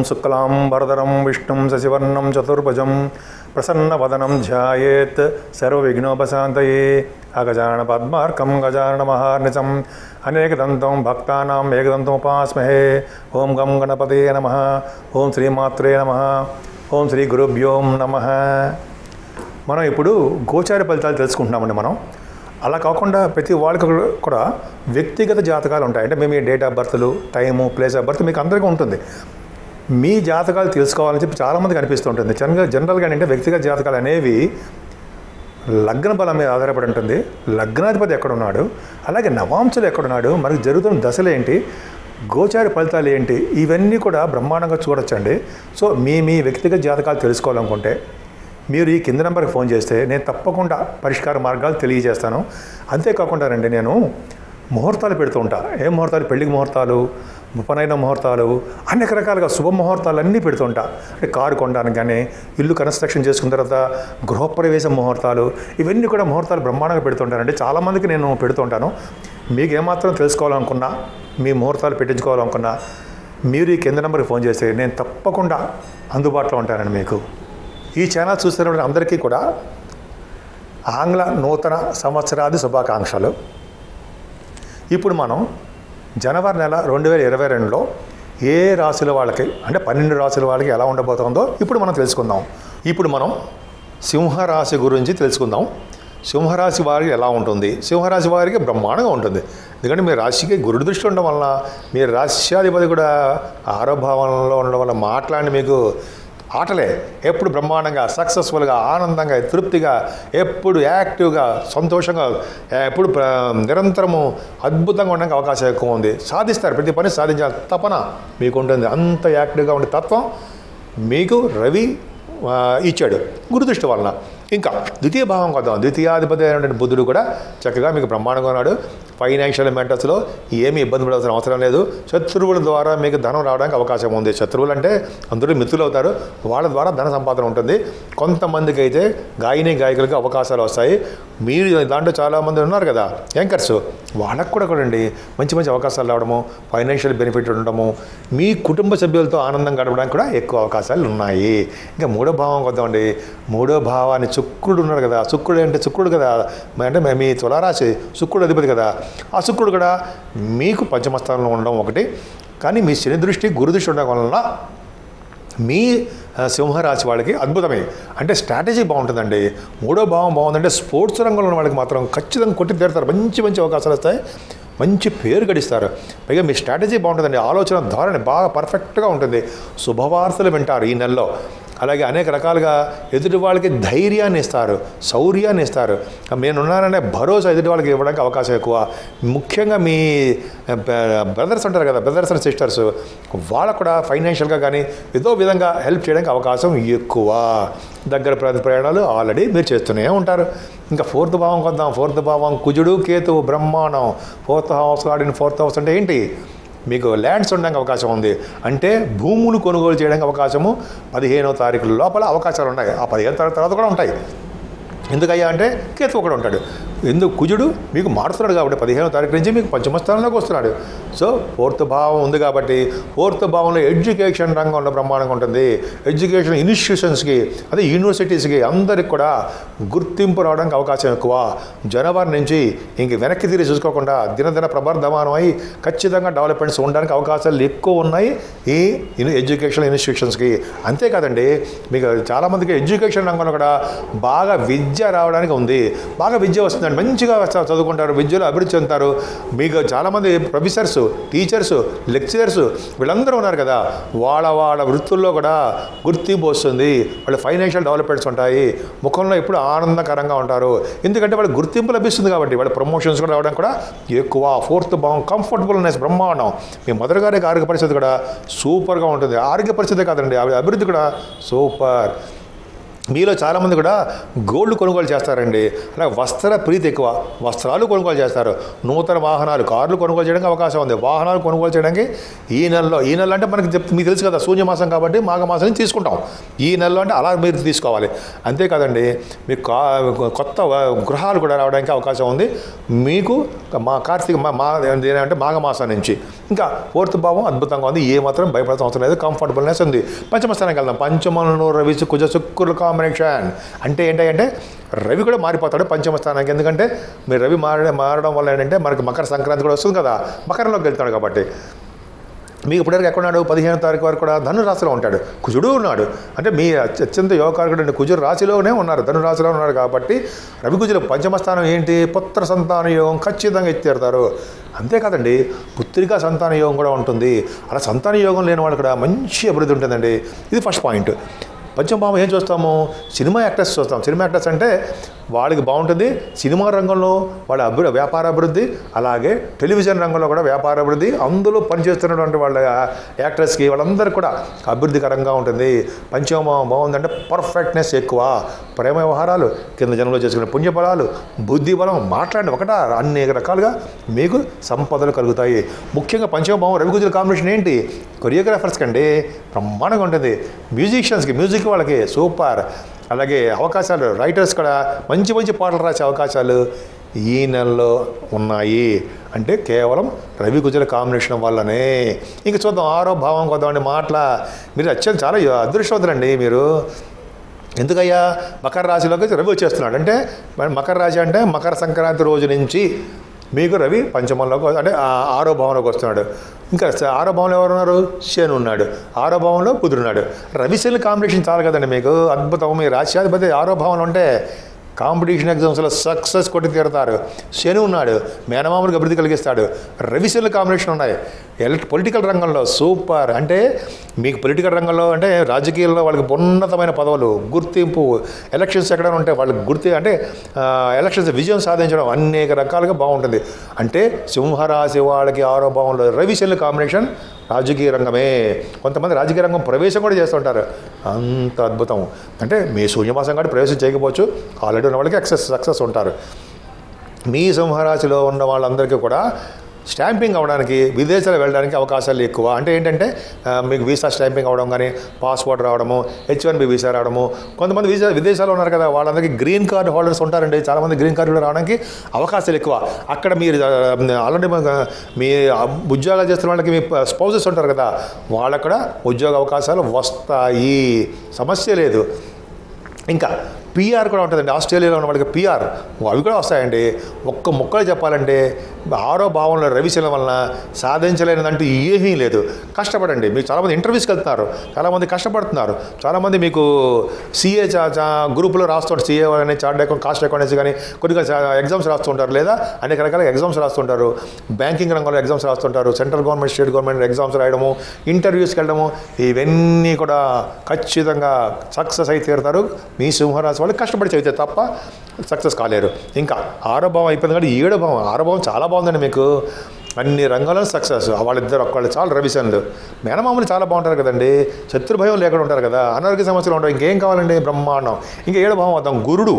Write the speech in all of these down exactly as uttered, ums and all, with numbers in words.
शुक्लांबरधरं विष्णुं शशिवर्णं चतुर्भुजं प्रसन्नवदनं ध्यायेत् सर्वविघ्नोपशान्तये अगजाननपद्मार्कं गजाननमहार्निशम् अनेकदन्तं भक्तानाम् एकदन्तमुपास्महे। ओं गं गणपते नमः। ओं श्रीमात्रे नमः। ఓం శ్రీ గురుభ్యో నమః. మనం ఇప్పుడు గోచార ఫలితాలు తెలుసుకుంటున్నామండి. మనం అలా కాకుండా ప్రతి వాళ్ళకి కూడా వ్యక్తిగత జాతకాలు ఉంటాయి. అంటే మేము డేట్ ఆఫ్ బర్త్లు, టైము, ప్లేస్ ఆఫ్ బర్త్ మీకు అందరికీ ఉంటుంది. మీ జాతకాలు తెలుసుకోవాలని చెప్పి చాలామందికి అనిపిస్తుంటుంది. జనరల్గా జనరల్గా అంటే వ్యక్తిగత జాతకాలు అనేవి లగ్న బలం మీద ఆధారపడి ఉంటుంది. లగ్నాధిపతి ఎక్కడున్నాడు, అలాగే నవాంశులు ఎక్కడున్నాడు, మనకు జరుగుతున్న దశలు ఏంటి, గోచార ఫలితాలు ఏంటి, ఇవన్నీ కూడా బ్రహ్మాండంగా చూడొచ్చండి. సో మీ మీ వ్యక్తిగత జాతకాలు తెలుసుకోవాలనుకుంటే మీరు ఈ కింద నెంబర్కి ఫోన్ చేస్తే నేను తప్పకుండా పరిష్కార మార్గాలు తెలియజేస్తాను. అంతేకాకుండా రండి, నేను ముహూర్తాలు పెడుతూ ఉంటా. ఏ ముహూర్తాలు? పెళ్లికి ముహూర్తాలు, ఉపనయన ముహూర్తాలు, అనేక రకాలుగా శుభ ముహూర్తాలు అన్నీ పెడుతుంటా. అంటే కారు కొనడానికి కానీ, ఇల్లు కన్స్ట్రక్షన్ చేసుకున్న తర్వాత గృహప్రవేశ ముహూర్తాలు, ఇవన్నీ కూడా ముహూర్తాలు బ్రహ్మాండంగా పెడుతుంటానండి. చాలామందికి నేను పెడుతుంటాను. మీకు ఏమాత్రం తెలుసుకోవాలనుకున్నా, మీ ముహూర్తాలు పెట్టించుకోవాలనుకున్నా మీరు ఈ కింద నెంబర్కి ఫోన్ చేస్తే నేను తప్పకుండా అందుబాటులో ఉంటానండి మీకు. ఈ ఛానల్ చూస్తున్నప్పుడు అందరికీ కూడా ఆంగ్ల నూతన సంవత్సరాది శుభాకాంక్షలు. ఇప్పుడు మనం జనవరి నెల రెండు వేల ఇరవై రెండులో ఏ రాశుల వాళ్ళకి, అంటే పన్నెండు రాశుల వాళ్ళకి ఎలా ఉండబోతుందో ఇప్పుడు మనం తెలుసుకుందాం. ఇప్పుడు మనం సింహరాశి గురించి తెలుసుకుందాం. సింహరాశి వారికి ఎలా ఉంటుంది? సింహరాశి వారికి బ్రహ్మాండంగా ఉంటుంది. ఎందుకంటే మీ రాశికి గురుడు దృష్టి ఉండడం వలన, మీ రాశ్యాధిపతి కూడా ఆరో భావంలో ఉండడం వల్ల మాట్లాడి మీకు ఆటలే ఎప్పుడు బ్రహ్మాండంగా, సక్సెస్ఫుల్గా, ఆనందంగా, తృప్తిగా, ఎప్పుడు యాక్టివ్గా, సంతోషంగా, ఎప్పుడు నిరంతరము అద్భుతంగా ఉండడానికి అవకాశం ఎక్కువ ఉంది. సాధిస్తారు, ప్రతి పని సాధించాలి తపన మీకు ఉంటుంది. అంత యాక్టివ్గా ఉండే తత్వం మీకు రవి ఇచ్చాడు గురుదృష్టి వలన. ఇంకా ద్వితీయ భావం కొద్దాం. ద్వితీయాధిపతి అయినటువంటి బుధుడు కూడా చక్కగా మీకు బ్రహ్మాండంగా ఉన్నాడు. ఫైనాన్షియల్ మెంటర్స్లో ఏమీ ఇబ్బంది పడాల్సిన అవసరం లేదు. శత్రువుల ద్వారా మీకు ధనం రావడానికి అవకాశం ఉంది. శత్రువులు అంటే అందరూ మిత్రులు అవుతారు, వాళ్ళ ద్వారా ధన సంపాదన ఉంటుంది. కొంతమందికి అయితే గాయని గాయకులకు అవకాశాలు వస్తాయి. మీరు దాంట్లో చాలామంది ఉన్నారు కదా యాంకర్స్, వాళ్ళకు కూడా కూడండి మంచి మంచి అవకాశాలు రావడము, ఫైనాన్షియల్ బెనిఫిట్ ఉండడము, మీ కుటుంబ సభ్యులతో ఆనందం గడపడానికి కూడా ఎక్కువ అవకాశాలు ఉన్నాయి. ఇంకా మూడో భావం కొద్దామండి. మూడో భావాన్ని శుక్రుడు ఉన్నాడు కదా, శుక్రుడు అంటే శుక్రుడు కదా, అంటే మీ తులారాశి శుక్రుడు అధిపతి కదా, ఆ శుక్రుడు కూడా మీకు పంచమస్థానంలో ఉండడం ఒకటి. కానీ మీ శని దృష్టి గురు దృష్టి ఉండడం వలన మీ సింహరాశి వాళ్ళకి అద్భుతమే. అంటే స్ట్రాటజీ బాగుంటుందండి. మూడో భావం బాగుందంటే స్పోర్ట్స్ రంగంలో ఉన్న వాళ్ళకి మాత్రం ఖచ్చితంగా కొట్టి తీరుతారు. మంచి మంచి అవకాశాలు వస్తాయి, మంచి పేరు గడిస్తారు. పైగా మీ స్ట్రాటజీ బాగుంటుందండి, ఆలోచన ధోరణి బాగా పర్ఫెక్ట్గా ఉంటుంది. శుభవార్తలు వింటారు ఈ నెలలో. అలాగే అనేక రకాలుగా ఎదుటి వాళ్ళకి ధైర్యాన్ని ఇస్తారు, శౌర్యాన్ని ఇస్తారు. నేనున్నాననే భరోసా ఎదుటి వాళ్ళకి ఇవ్వడానికి అవకాశం ఎక్కువ. ముఖ్యంగా మీ బ్రదర్స్ ఉంటారు కదా, బ్రదర్స్ అండ్ సిస్టర్స్, వాళ్ళకు కూడా ఫైనాన్షియల్గా కానీ ఏదో విధంగా హెల్ప్ చేయడానికి అవకాశం ఎక్కువ. దగ్గర ప్రయాణాలు ఆల్రెడీ మీరు చేస్తూనే ఉంటారు. ఇంకా ఫోర్త్ భావం కొద్దాం. ఫోర్త్ భావం కుజుడు కేతువు బ్రహ్మాండం. ఫోర్త్ హౌస్ ఆడిన ఫోర్త్ హౌస్ అంటే ఏంటి? మీకు ల్యాండ్స్ ఉండడానికి అవకాశం ఉంది. అంటే భూములు కొనుగోలు చేయడానికి అవకాశము పదిహేనో తారీఖుల లోపల అవకాశాలు ఉన్నాయి. ఆ పదిహేను తారీఖు తర్వాత కూడా ఉంటాయి. ఎందుకయ్యా అంటే కేతు ఒకడు ఉంటాడు. ఎందుకు? కుజుడు మీకు మారుతున్నాడు కాబట్టి పదిహేనో తారీఖు నుంచి మీకు పంచమస్థానంలోకి వస్తున్నాడు. సో ఫోర్త్ భావం ఉంది కాబట్టి ఫోర్త్ భావంలో ఎడ్యుకేషన్ రంగంలో బ్రహ్మాండంగా ఉంటుంది. ఎడ్యుకేషన్ ఇన్స్టిట్యూషన్స్కి, అదే యూనివర్సిటీస్కి అందరికి కూడా గుర్తింపు రావడానికి అవకాశం ఎక్కువ. జనవరి నుంచి ఇంక వెనక్కి తిరిగి చూసుకోకుండా దినదిన ప్రబర్ధమానం అయి ఖచ్చితంగా డెవలప్మెంట్స్ ఉండడానికి అవకాశాలు ఎక్కువ ఉన్నాయి ఈ ఎడ్యుకేషన్ ఇన్స్టిట్యూషన్స్కి. అంతేకాదండి, మీకు చాలామందికి ఎడ్యుకేషన్ రంగంలో కూడా బాగా విద్య రావడానికి ఉంది. బాగా విద్య వస్తుందండి, మంచిగా చదువుకుంటారు, విద్యలో అభివృద్ధి చెందుతారు. మీకు చాలామంది ప్రొఫెసర్స్, టీచర్స్, లెక్చరర్స్ వీళ్ళందరూ ఉన్నారు కదా, వాళ్ళ వాళ్ళ వృత్తుల్లో కూడా గుర్తింపు వస్తుంది. వాళ్ళ ఫైనాన్షియల్ డెవలప్మెంట్స్ ఉంటాయి. ముఖంలో ఎప్పుడు ఆనందకరంగా ఉంటారు. ఎందుకంటే వాళ్ళకి గుర్తింపు లభిస్తుంది కాబట్టి వాళ్ళ ప్రమోషన్స్ కూడా రావడానికి కూడా ఎక్కువ. ఫోర్త్ భావం కంఫర్టబుల్నెస్ బ్రహ్మాండం. మీ మదర్ గారికి ఆరోగ్య పరిస్థితి కూడా సూపర్గా ఉంటుంది. ఆరోగ్య పరిస్థితే కాదండి, అభివృద్ధి కూడా సూపర్. మీలో చాలామంది కూడా గోల్డ్ కొనుగోలు చేస్తారండి. అలాగే వస్త్ర ప్రీతి ఎక్కువ, వస్త్రాలు కొనుగోలు చేస్తారు. నూతన వాహనాలు, కార్లు కొనుగోలు చేయడానికి అవకాశం ఉంది. వాహనాలు కొనుగోలు చేయడానికి ఈ నెలలో, ఈ నెల అంటే మనకి మీకు తెలుసు కదా శూన్యమాసం కాబట్టి మాఘమాసం నుంచి తీసుకుంటాం. ఈ నెలలో అంటే అలా మీరు తీసుకోవాలి. అంతేకాదండి మీకు కా కొత్త గృహాలు కూడా రావడానికి అవకాశం ఉంది మీకు మా కార్తీక మా మా అంటే మాఘమాసం నుంచి. ఇంకా ఫోర్త్ భావం అద్భుతంగా ఉంది, ఏ మాత్రం భయపడాల్సిన అవసరం లేదు, కంఫర్టబుల్నెస్ ఉంది. పంచమ స్థానానికి వెళ్దాం. పంచమను రవి కుజ శుక్రుల కాంబినేషన్ అంటే ఏంటంటే రవి కూడా మారిపోతాడు పంచమ స్థానానికి. ఎందుకంటే మీరు రవి మారడం మారడం వల్ల ఏంటంటే మనకి మకర సంక్రాంతి కూడా వస్తుంది కదా, మకరంలోకి వెళ్తాడు కాబట్టి. మీకు ఇప్పటివరకు ఎక్కడున్నాడు? పదిహేను తారీఖు వరకు కూడా ధను రాశిలో ఉంటాడు. కుజుడు ఉన్నాడు అంటే మీ అత్యంత యోగకారకుడు కుజుడు రాశిలోనే ఉన్నారు, ధను రాశిలో ఉన్నారు కాబట్టి రవి కుజులు పంచమ స్థానం ఏంటి? పుత్ర సంతాన యోగం ఖచ్చితంగా ఎత్తేరుతారు. అంతేకాదండి పుత్రికా సంతాన యోగం కూడా ఉంటుంది. అలా సంతాన యోగం లేని వాళ్ళు కూడా మంచి అభివృద్ధి ఉంటుందండి. ఇది ఫస్ట్ పాయింట్. పంచమభావం ఏం చూస్తాము? సినిమా యాక్టర్స్ చూస్తాం. సినిమా యాక్టర్స్ అంటే వాళ్ళకి బాగుంటుంది సినిమా రంగంలో వాళ్ళ అభి వ్యాపార అభివృద్ధి, అలాగే టెలివిజన్ రంగంలో కూడా వ్యాపార అభివృద్ధి, అందులో పనిచేస్తున్నటువంటి వాళ్ళ యాక్టర్స్కి వాళ్ళందరికీ కూడా అభివృద్ధికరంగా ఉంటుంది. పంచమభావం బాగుందంటే పర్ఫెక్ట్నెస్ ఎక్కువ, ప్రేమ వ్యవహారాలు, కింద జన్మలో చేసుకునే పుణ్యఫలాలు, బుద్ధి బలం, మాట్లాడిన ఒకట అనేక రకాలుగా మీకు సంపదలు కలుగుతాయి. ముఖ్యంగా పంచమభావం రవి కుజుల కాంబినేషన్ ఏంటి? కొరియోగ్రాఫర్స్కి అండి బ్రహ్మాండంగా ఉంటుంది. మ్యూజిషియన్స్కి, మ్యూజిక్ వాళ్ళకి సూపర్. అలాగే అవకాశాలు, రైటర్స్ కూడా మంచి మంచి పాటలు రాసే అవకాశాలు ఈ నెలలో ఉన్నాయి. అంటే కేవలం రవి కుజుల కాంబినేషన్ వల్లనే. ఇంక చూద్దాం ఆరో భావం కొద్దామండి. మాటల మీరు అత్యంత చాలా అదృష్టవంతులండి మీరు. ఎందుకయ్యా? మకర రాశిలోకి రవి వచ్చేస్తున్నాడు. అంటే మకర రాశి అంటే మకర సంక్రాంతి రోజు నుంచి మీకు రవి పంచమంలోకి అంటే ఆరో భావంలోకి వస్తున్నాడు. ఇంకా ఆరో భావంలో ఎవరు ఉన్నారు? శని ఉన్నాడు. ఆరో భావంలో కుదురున్నాడు. రవి శని కాంబినేషన్ చాలు కదండి మీకు అద్భుతం. మీ రాశ్యాధిపతి ఆరో భావంలో ఉంటే కాంపిటీషన్ ఎగ్జామ్స్లో సక్సెస్ కొట్టి తీరుతారు. శని ఉన్నాడు, మేనమామలకు అభివృద్ధి కలిగిస్తాడు. రవి శనుల కాంబినేషన్ ఉన్నాయి. ఎలక్ట్ పొలిటికల్ రంగంలో సూపర్. అంటే మీకు పొలిటికల్ రంగంలో అంటే రాజకీయాల్లో వాళ్ళకి ఉన్నతమైన పదవులు, గుర్తింపు, ఎలక్షన్స్ ఎక్కడైనా ఉంటే వాళ్ళకి గుర్తి అంటే ఎలక్షన్స్ విజయం సాధించడం అనేక రకాలుగా బాగుంటుంది. అంటే సింహరాశి వాళ్ళకి ఆరో భావంలో రవి శనుల కాంబినేషన్ రాజకీయ రంగమే. కొంతమంది రాజకీయ రంగం ప్రవేశం కూడా చేస్తుంటారు. అంత అద్భుతం. అంటే మీ శూన్యమాసం కాబట్టి ప్రవేశం చేయకపోవచ్చు, ఆల్రెడీ ఉన్న వాళ్ళకి సక్సెస్ సక్సెస్ ఉంటారు. మీ సింహరాశిలో ఉన్న వాళ్ళందరికీ కూడా స్టాంపింగ్ అవ్వడానికి, విదేశాలు వెళ్ళడానికి అవకాశాలు ఎక్కువ. అంటే ఏంటంటే మీకు వీసా స్టాంపింగ్ అవ్వడం కానీ, పాస్పోర్ట్ రావడము, హెచ్ వన్ బి వీసా రావడము. కొంతమంది వీసా విదేశాల్లో ఉన్నారు కదా, వాళ్ళందరికీ గ్రీన్ కార్డు హోల్డర్స్ ఉంటారండి. చాలామంది గ్రీన్ కార్డు రావడానికి అవకాశాలు ఎక్కువ. అక్కడ మీరు ఆల్రెడీ మీ ఉద్యోగాలు చేస్తున్న వాళ్ళకి మీ స్పౌజెస్ ఉంటారు కదా, వాళ్ళకు కూడా ఉద్యోగ అవకాశాలు వస్తాయి, సమస్య లేదు. ఇంకా పిఆర్ కూడా ఉంటుందండి. ఆస్ట్రేలియాలో ఉన్న వాళ్ళకి పిఆర్ అవి కూడా వస్తాయండి. ఒక్క ముక్కలు చెప్పాలంటే ఆరో భావంలో రవిశలం వలన సాధించలేనిదంటూ ఏమీ లేదు. కష్టపడండి. మీకు చాలామంది ఇంటర్వ్యూస్కి వెళ్తున్నారు, చాలామంది కష్టపడుతున్నారు. చాలామంది మీకు సిఏ గ్రూప్లో రాస్తుంటారు, సిఏ కానీ చార్ట్ అకౌంట్, కాస్ట్ అకౌంటెన్సీ కానీ కొన్ని ఎగ్జామ్స్ రాస్తుంటారు, లేదా అనేక రకాల ఎగ్జామ్స్ రాస్తుంటారు. బ్యాంకింగ్ రంగంలో ఎగ్జామ్స్ రాస్తుంటారు, central government, state government exams రాయడము, ఇంటర్వ్యూస్కి వెళ్ళడము, ఇవన్నీ కూడా ఖచ్చితంగా సక్సెస్ అయితే తీరుతారు. మీ సింహరాశి వాళ్ళు కష్టపడి చదివితే తప్ప సక్సెస్ కాలేరు. ఇంకా ఆరో భావం అయిపోయింది కానీ ఏడో భావం, ఆరో భావం చాలా బాగుందండి మీకు. అన్ని రంగాల్లో సక్సెస్. వాళ్ళిద్దరు ఒక్కళ్ళు చాలా రవిశనులు. మేనమామలు చాలా బాగుంటారు కదండి, శత్రుభయం లేకుండా ఉంటారు కదా, అనారోగ్య సమస్యలు ఉంటారు. ఇంకేం కావాలండి? బ్రహ్మాండం. ఇంకా ఏడో భావం వద్దాం. గురుడు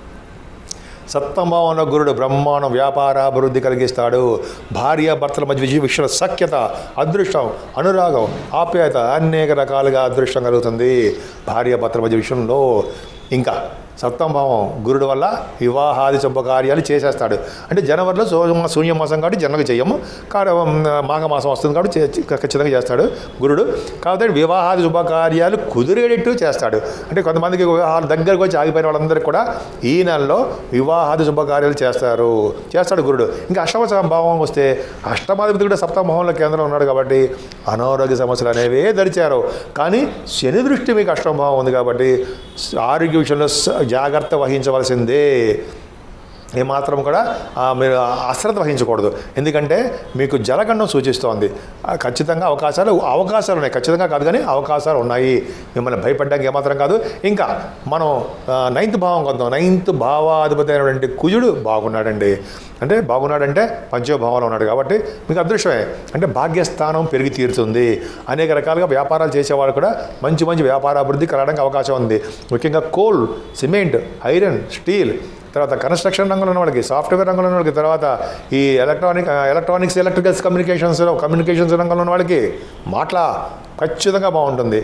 సప్తమ భావంలో గురుడు బ్రహ్మాండం, వ్యాపారాభివృద్ధి కలిగిస్తాడు. భార్య భర్తల మధ్య విషయంలో సఖ్యత, అదృష్టం, అనురాగం, ఆప్యాయత, అనేక రకాలుగా అదృష్టం కలుగుతుంది భార్య భర్తల మధ్య విషయంలో. ఇంకా సప్తమ భావం గురుడు వల్ల వివాహాది శుభకార్యాలు చేసేస్తాడు. అంటే జనవరిలో శూన్య శూన్యమాసం కాబట్టి జనరల్గా చేయము, కానీ మాఘమాసం వస్తుంది కాబట్టి ఖచ్చితంగా చేస్తాడు గురుడు. కాబట్టి వివాహాది శుభకార్యాలు కుదిరేటట్టు చేస్తాడు. అంటే కొంతమందికి వివాహాలు దగ్గరకు వచ్చి ఆగిపోయిన వాళ్ళందరికీ కూడా ఈ నెలలో వివాహాది శుభకార్యాలు చేస్తారు చేస్తాడు గురుడు. ఇంకా అష్టమ భావం వస్తే అష్టమాధిపతి కూడా సప్తమ భావంలో కేంద్రంలో ఉన్నాడు కాబట్టి అనారోగ్య సమస్యలు అనేవే దరిచారు. కానీ శని దృష్టి మీకు అష్టమ భావం ఉంది కాబట్టి ఆరోగ్య విషయంలో జాగ్రత్త వహించవలసిందే. ఏమాత్రం కూడా మీరు అశ్రద్ధ వహించకూడదు. ఎందుకంటే మీకు జలగండం సూచిస్తోంది. ఖచ్చితంగా అవకాశాలు అవకాశాలు ఉన్నాయి, ఖచ్చితంగా కాదు కానీ అవకాశాలు ఉన్నాయి. మిమ్మల్ని భయపడడానికి ఏమాత్రం కాదు. ఇంకా మనం నైన్త్ భావం కొద్దాం. నైన్త్ భావాధిపతి అయినటువంటి కుజుడు బాగున్నాడండి. అంటే బాగున్నాడంటే పంచభావంలో ఉన్నాడు కాబట్టి మీకు అదృష్టమే. అంటే భాగ్యస్థానం పెరిగి తీరుతుంది. అనేక రకాలుగా వ్యాపారాలు చేసేవాళ్ళు కూడా మంచి మంచి వ్యాపార అభివృద్ధి కలగడానికి అవకాశం ఉంది. ముఖ్యంగా కోల్, సిమెంట్, ఐరన్, స్టీల్, తర్వాత కన్స్ట్రక్షన్ రంగంలో ఉన్న వాళ్ళకి, సాఫ్ట్వేర్ రంగంలో ఉన్న వాళ్ళకి, తర్వాత ఈ electronic electronics electricals communications communications రంగంలో ఉన్న వాళ్ళకి మాట్లా ఖచ్చితంగా బాగుంటుంది.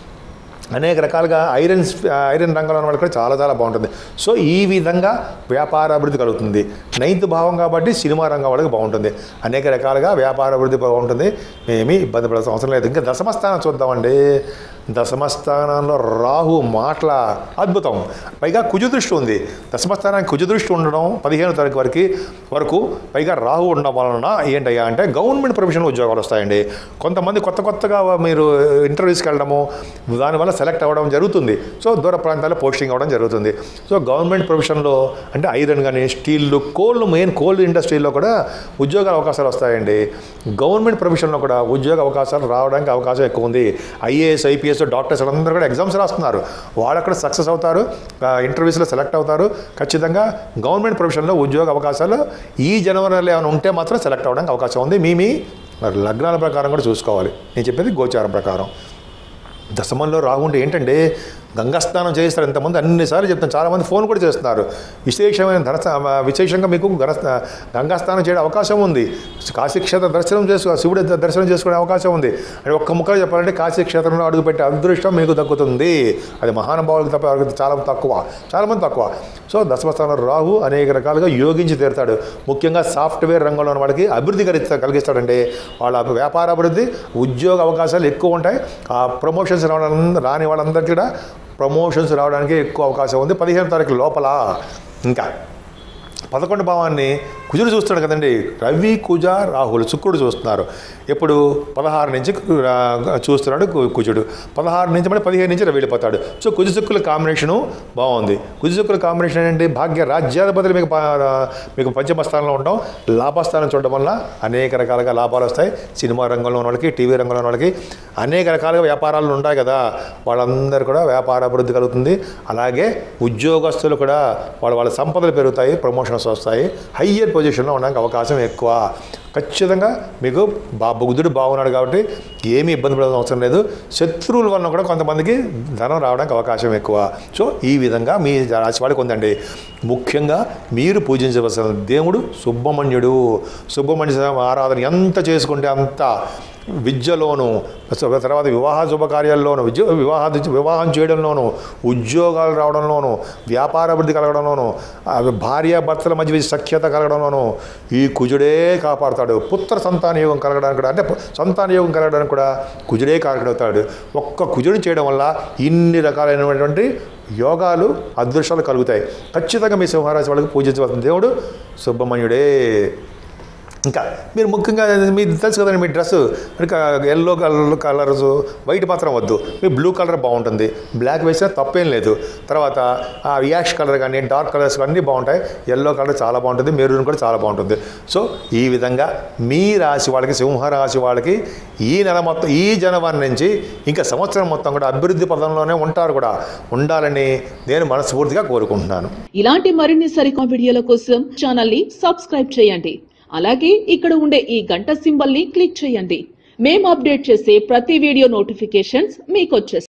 అనేక రకాలుగా ఐరన్ ఐరన్ రంగంలో ఉన్న వాళ్ళకి కూడా చాలా చాలా బాగుంటుంది. సో ఈ విధంగా వ్యాపార అభివృద్ధి కలుగుతుంది. నైన్త్ భావం కాబట్టి సినిమా రంగం వాళ్ళకి బాగుంటుంది. అనేక రకాలుగా వ్యాపార అభివృద్ధి బాగుంటుంది. ఏమీ ఇబ్బంది పడాల్సిన అవసరం లేదు. ఇంకా దశమస్థానం చూద్దామండి. దశమస్థానంలో రాహు మాటల అద్భుతం. పైగా కుజు దృష్టి ఉంది. దశమస్థానానికి కుజు దృష్టి ఉండడం పదిహేను తారీఖు వరకు వరకు పైగా రాహు ఉండడం వలన ఏంటయ్యా అంటే గవర్నమెంట్ ప్రొఫెషనల్ ఉద్యోగాలు వస్తాయండి. కొంతమంది కొత్త కొత్తగా మీరు ఇంటర్వ్యూస్కి వెళ్ళడము, దానివల్ల సెలెక్ట్ అవ్వడం జరుగుతుంది. సో దూర ప్రాంతాల్లో పోస్టింగ్ అవ్వడం జరుగుతుంది. సో గవర్నమెంట్ ప్రొఫెషన్లో అంటే ఐరన్ కానీ, స్టీల్, కోల్, మెయిన్ కోల్ ఇండస్ట్రీలో కూడా ఉద్యోగ అవకాశాలు వస్తాయండి. గవర్నమెంట్ ప్రొఫెషన్లో కూడా ఉద్యోగ అవకాశాలు రావడానికి అవకాశం ఎక్కువ ఉంది. ఐఏఎస్, ఐపీఎస్, డాక్టర్స్ అందరూ కూడా ఎగ్జామ్స్ రాస్తున్నారు. వాళ్ళు అక్కడ సక్సెస్ అవుతారు, ఇంటర్వ్యూస్లో సెలెక్ట్ అవుతారు. ఖచ్చితంగా గవర్నమెంట్ ప్రొఫెషన్లో ఉద్యోగ అవకాశాలు ఈ జనవరిలో ఏమైనా ఉంటే మాత్రం సెలెక్ట్ అవ్వడానికి అవకాశం ఉంది. మీ మీ లగ్నాల ప్రకారం కూడా చూసుకోవాలి. నేను చెప్పేది గోచారం ప్రకారం. దశమంలో రాగుంటే ఏంటంటే గంగాస్నానం చేస్తారు. ఇంతమంది అన్నిసార్లు చెప్తాను, చాలామంది ఫోన్ కూడా చేస్తున్నారు. విశేషమైన ధన విశేషంగా మీకు గణ గంగాస్నానం చేయడం అవకాశం ఉంది. కాశీక్షేత్ర దర్శనం చేసుకో శివుడి దర్శనం చేసుకునే అవకాశం ఉంది. అంటే ఒక్క ముక్కలో చెప్పాలంటే కాశీక్షేత్రంలో అడుగుపెట్టే అదృష్టం మీకు దక్కుతుంది. అది మహానుభావులకు తప్ప చాలా తక్కువ, చాలామంది తక్కువ. సో దశమస్థానంలో రాహు అనేక రకాలుగా యోగించి తీరుతాడు. ముఖ్యంగా సాఫ్ట్వేర్ రంగంలో ఉన్న వాళ్ళకి అభివృద్ధి కలిగిస్తా కలిగిస్తాడంటే వాళ్ళ వ్యాపార అభివృద్ధి, ఉద్యోగ అవకాశాలు ఎక్కువ ఉంటాయి. ఆ ప్రమోషన్స్ రావడం రాని వాళ్ళందరికీ కూడా ప్రమోషన్స్ రావడానికి ఎక్కువ అవకాశం ఉంది పదిహేను తారీఖు లోపల. ఇంకా పదకొండు భావాన్ని కుజుడు చూస్తాడు కదండి. రవి, కుజ, రాహులు, శుక్రుడు చూస్తున్నారు. ఎప్పుడు పదహారు నుంచి చూస్తున్నాడు కుజుడు. పదహారు నుంచి మళ్ళీ పదిహేను నుంచి వెళ్ళిపోతాడు. సో కుజ శుక్రుల కాంబినేషను బాగుంది. కుజ శుక్రుల కాంబినేషన్ ఏంటంటే భాగ్య రాజ్యాధిపతులు మీకు మీకు పంచమ స్థానంలో ఉండడం, లాభస్థానం చూడడం వల్ల అనేక రకాలుగా లాభాలు వస్తాయి. సినిమా రంగంలో ఉన్న వాళ్ళకి, టీవీ రంగంలో ఉన్న వాళ్ళకి అనేక రకాలుగా వ్యాపారాలు ఉంటాయి కదా, వాళ్ళందరూ కూడా వ్యాపార అభివృద్ధి కలుగుతుంది. అలాగే ఉద్యోగస్తులు కూడా వాళ్ళ వాళ్ళ సంపదలు పెరుగుతాయి, ప్రమోషన్స్ వస్తాయి, హయ్యర్ పొజిషన్లో ఉండడానికి అవకాశం ఎక్కువ. ఖచ్చితంగా మీకు బా బుధుడు బాగున్నాడు కాబట్టి ఏమీ ఇబ్బంది పడాల్సిన అవసరం లేదు. శత్రువుల వలన కూడా కొంతమందికి ధనం రావడానికి అవకాశం ఎక్కువ. సో ఈ విధంగా మీ రాశి వాళ్ళకి ఉందండి. ముఖ్యంగా మీరు పూజించవలసిన దేవుడు సుబ్రహ్మణ్యుడు. సుబ్రహ్మణ్య ఆరాధన ఎంత చేసుకుంటే అంత విద్యలోను, తర్వాత వివాహ శుభకార్యాల్లోనూ, విద్య వివాహ వివాహం చేయడంలోనూ, ఉద్యోగాలు రావడంలోనూ, వ్యాపార అభివృద్ధి కలగడంలోనూ, భార్యాభర్తల మధ్య సఖ్యత కలగడంలోనూ ఈ కుజుడే కాపాడుతాడు. పుత్ర సంతాన యోగం కలగడానికి కూడా, అంటే సంతాన యోగం కలగడానికి కూడా కుజుడే కారకుడవుతాడు. ఒక్క కుజుడిని చేయడం వల్ల ఇన్ని రకాలైనటువంటి యోగాలు, అదృష్టాలు కలుగుతాయి. ఖచ్చితంగా మీ సింహరాశి వాళ్ళకి పూజించవలసిన దేవుడు సుబ్రహ్మణ్యుడే. ఇంకా మీరు ముఖ్యంగా మీరు తెలుసు కదండి, మీ dress yellow colour colours white మాత్రం వద్దు, మీ బ్లూ కలర్ బాగుంటుంది. బ్లాక్ వేసినా తప్పేం లేదు. తర్వాత యాష్ కలర్ కానీ, డార్క్ కలర్స్ అన్నీ బాగుంటాయి. ఎల్లో కలర్ చాలా బాగుంటుంది, మెరూన్ కూడా చాలా బాగుంటుంది. సో ఈ విధంగా మీ రాశి వాళ్ళకి, సింహరాశి వాళ్ళకి ఈ నెల మొత్తం, ఈ జనవరి నుంచి ఇంకా సంవత్సరం మొత్తం కూడా అభివృద్ధి పదంలోనే ఉంటారు కూడా ఉండాలని నేను మనస్ఫూర్తిగా కోరుకుంటున్నాను. ఇలాంటి మరిన్ని సరికొత్త వీడియోల కోసం ఛానల్ని సబ్స్క్రైబ్ చేయండి. అలాగే ఇక్కడ ఉండే ఈ గంట సింబల్ ని క్లిక్ చేయండి. మేము అప్డేట్ చేసే ప్రతి వీడియో నోటిఫికేషన్స్ మీకు వచ్చేస్తాయి.